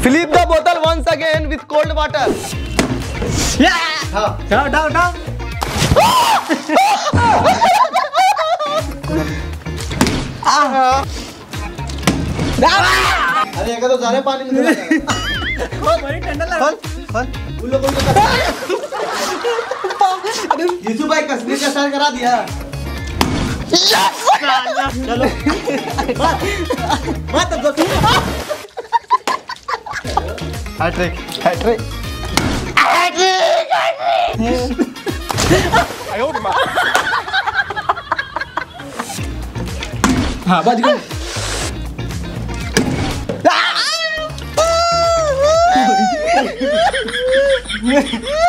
Flip the bottle once again with cold water. उठाओ। अरे तो सारे पानी में ठंडा लगा। यीशु भाई कश्मीर का स्टाइल करा दिया। चलो हैट्रिक। हाँ बच गए।